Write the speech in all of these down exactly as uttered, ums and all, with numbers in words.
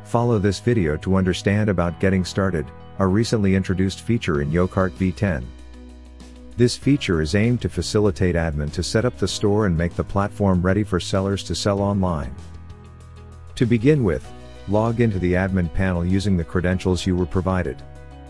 Follow this video to understand about getting started, a recently introduced feature in Kart V ten. This feature is aimed to facilitate admin to set up the store and make the platform ready for sellers to sell online. To begin with, log into the admin panel using the credentials you were provided.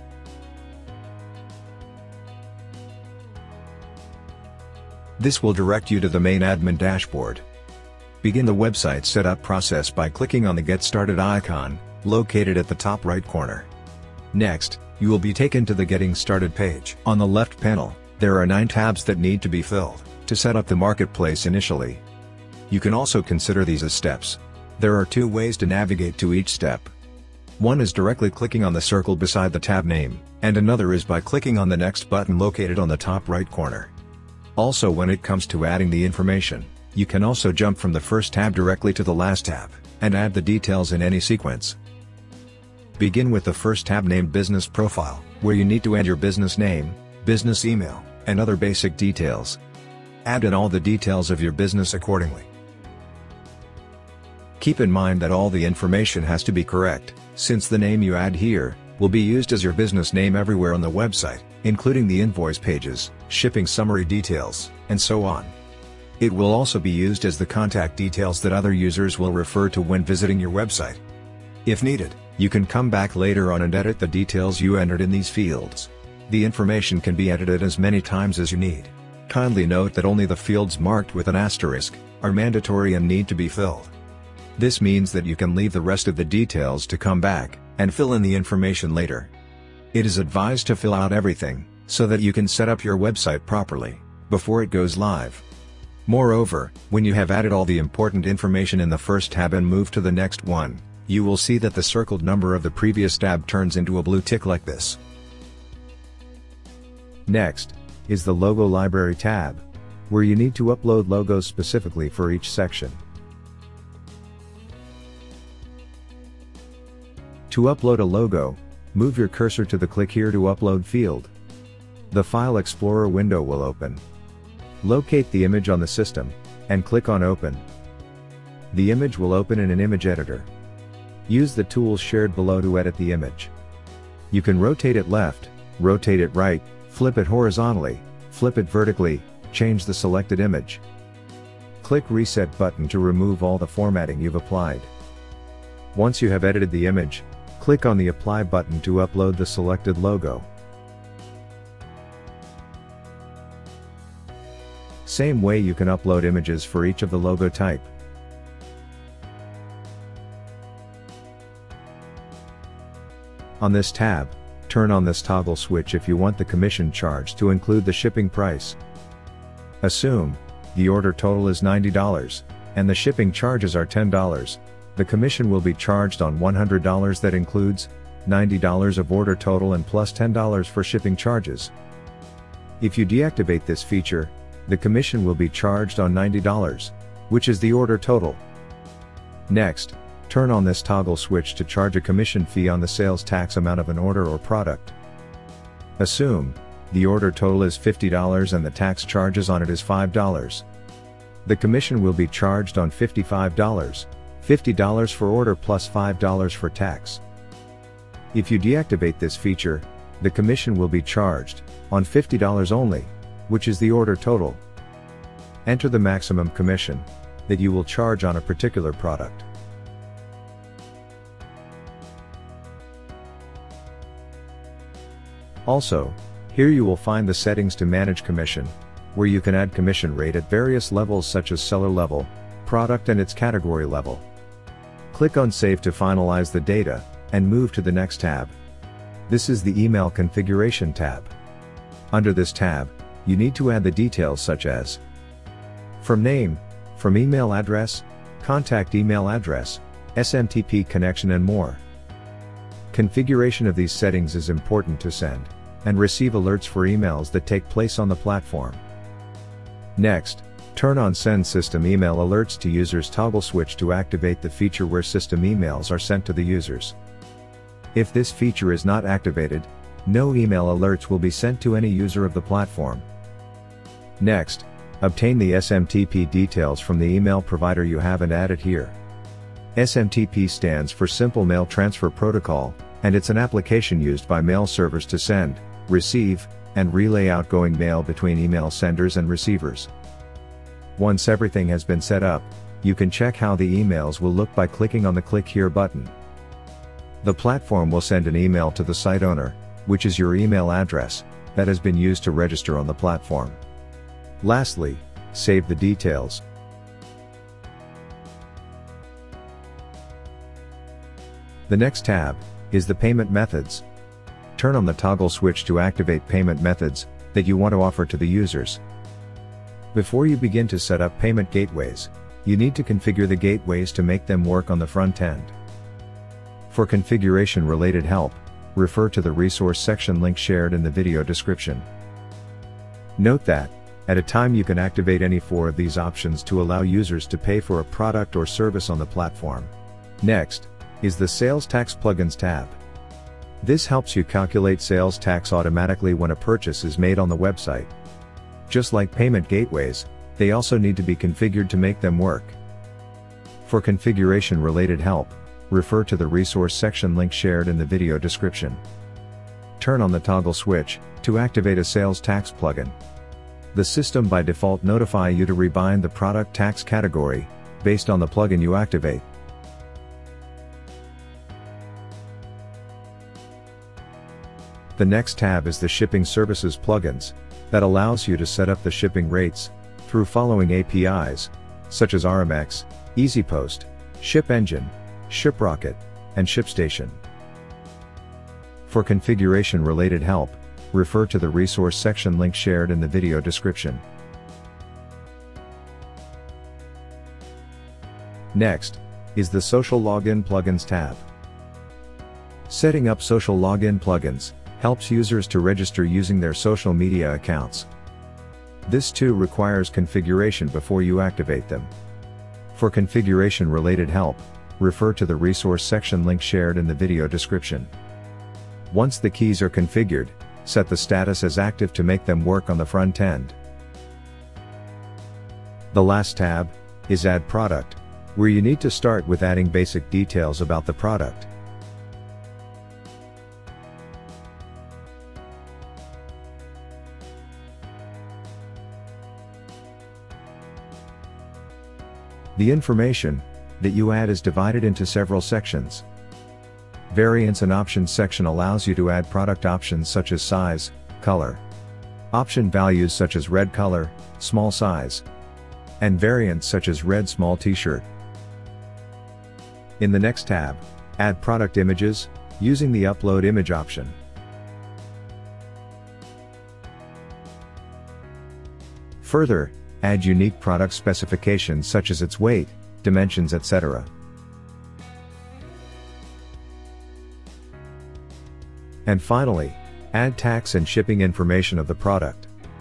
This will direct you to the main admin dashboard. Begin the website setup process by clicking on the Get Started icon, located at the top right corner. Next, you will be taken to the Getting Started page. On the left panel, there are nine tabs that need to be filled to set up the marketplace initially. You can also consider these as steps. There are two ways to navigate to each step. One is directly clicking on the circle beside the tab name, and another is by clicking on the Next button located on the top right corner. Also, when it comes to adding the information, you can also jump from the first tab directly to the last tab, and add the details in any sequence. Begin with the first tab named Business Profile, where you need to add your business name, business email, and other basic details. Add in all the details of your business accordingly. Keep in mind that all the information has to be correct, since the name you add here will be used as your business name everywhere on the website, including the invoice pages, shipping summary details, and so on. It will also be used as the contact details that other users will refer to when visiting your website. If needed, you can come back later on and edit the details you entered in these fields. The information can be edited as many times as you need. Kindly note that only the fields marked with an asterisk are mandatory and need to be filled. This means that you can leave the rest of the details to come back and fill in the information later. It is advised to fill out everything, so that you can set up your website properly before it goes live. Moreover, when you have added all the important information in the first tab and move to the next one, you will see that the circled number of the previous tab turns into a blue tick like this. Next is the Logo Library tab, where you need to upload logos specifically for each section. To upload a logo, move your cursor to the Click Here to Upload field. The File Explorer window will open. Locate the image on the system, and click on Open. The image will open in an image editor. Use the tools shared below to edit the image. You can rotate it left, rotate it right, flip it horizontally, flip it vertically, change the selected image. Click Reset button to remove all the formatting you've applied. Once you have edited the image, click on the Apply button to upload the selected logo. Same way you can upload images for each of the logo type. On this tab, turn on this toggle switch if you want the commission charge to include the shipping price. Assume the order total is ninety dollars, and the shipping charges are ten dollars. The commission will be charged on one hundred dollars that includes ninety dollars of order total and plus ten dollars for shipping charges. If you deactivate this feature, the commission will be charged on ninety dollars, which is the order total. Next, turn on this toggle switch to charge a commission fee on the sales tax amount of an order or product. Assume the order total is fifty dollars and the tax charges on it is five dollars. The commission will be charged on fifty-five dollars, fifty dollars for order plus five dollars for tax. If you deactivate this feature, the commission will be charged on fifty dollars only, which is the order total. Enter the maximum commission that you will charge on a particular product. Also, here you will find the settings to manage commission, where you can add commission rate at various levels such as seller level, product and its category level. Click on Save to finalize the data, and move to the next tab. This is the Email Configuration tab. Under this tab, you need to add the details such as from name, from email address, contact email address, S M T P connection and more. Configuration of these settings is important to send and receive alerts for emails that take place on the platform. Next, turn on Send System Email Alerts to Users toggle switch to activate the feature where system emails are sent to the users. If this feature is not activated, no email alerts will be sent to any user of the platform. Next, obtain the S M T P details from the email provider you have and add it here. S M T P stands for Simple Mail Transfer Protocol, and it's an application used by mail servers to send, receive, and relay outgoing mail between email senders and receivers. Once everything has been set up, you can check how the emails will look by clicking on the Click Here button. The platform will send an email to the site owner, which is your email address, that has been used to register on the platform. Lastly, save the details. The next tab is the Payment Methods. Turn on the toggle switch to activate payment methods that you want to offer to the users. Before you begin to set up payment gateways, you need to configure the gateways to make them work on the front end. For configuration-related help, refer to the resource section link shared in the video description. Note that, at a time you can activate any four of these options to allow users to pay for a product or service on the platform. Next is the Sales Tax Plugins tab. This helps you calculate sales tax automatically when a purchase is made on the website. Just like payment gateways, they also need to be configured to make them work. For configuration-related help, refer to the resource section link shared in the video description. Turn on the toggle switch to activate a sales tax plugin. The system by default notify you to rebind the product tax category based on the plugin you activate. The next tab is the Shipping Services plugins, that allows you to set up the shipping rates through following A P Is, such as R M X, EasyPost, ShipEngine, ShipRocket, and ShipStation. For configuration-related help, refer to the resource section link shared in the video description. Next is the Social Login Plugins tab. Setting up social login plugins helps users to register using their social media accounts. This too requires configuration before you activate them. For configuration-related help, refer to the resource section link shared in the video description. Once the keys are configured, set the status as active to make them work on the front end. The last tab is Add Product, where you need to start with adding basic details about the product. The information that you add is divided into several sections. Variants and Options section allows you to add product options such as size, color, option values such as red color, small size, and variants such as red small t-shirt. In the next tab, add product images, using the Upload Image option. Further, add unique product specifications such as its weight, dimensions, et cetera. And finally, add tax and shipping information of the product.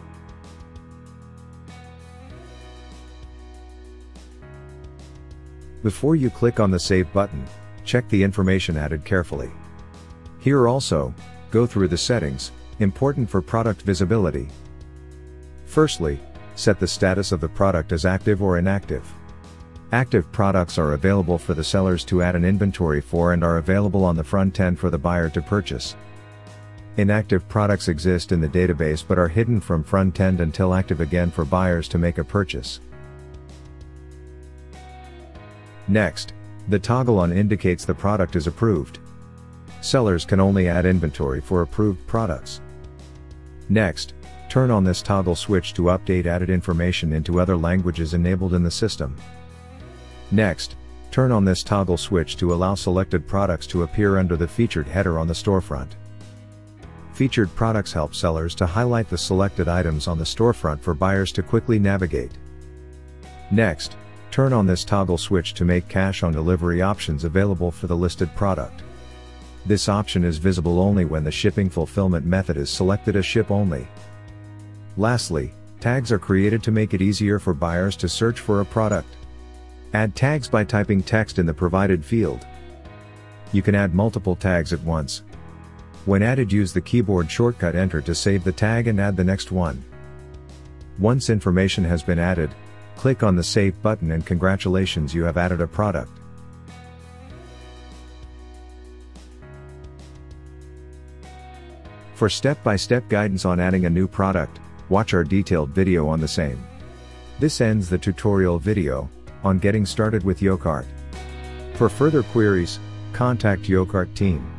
Before you click on the Save button, check the information added carefully. Here also, go through the settings, important for product visibility. Firstly, set the status of the product as active or inactive. Active products are available for the sellers to add an inventory for and are available on the front end for the buyer to purchase. Inactive products exist in the database but are hidden from front end until active again for buyers to make a purchase. Next, the toggle on indicates the product is approved. Sellers can only add inventory for approved products. Next, turn on this toggle switch to update added information into other languages enabled in the system. Next, turn on this toggle switch to allow selected products to appear under the featured header on the storefront. Featured products help sellers to highlight the selected items on the storefront for buyers to quickly navigate. Next, turn on this toggle switch to make cash on delivery options available for the listed product. This option is visible only when the shipping fulfillment method is selected as ship only. Lastly, tags are created to make it easier for buyers to search for a product. Add tags by typing text in the provided field. You can add multiple tags at once. When added, use the keyboard shortcut Enter to save the tag and add the next one. Once information has been added, click on the Save button and congratulations, you have added a product. For step-by-step guidance on adding a new product, watch our detailed video on the same. This ends the tutorial video on getting started with Kart. For further queries, contact Kart team.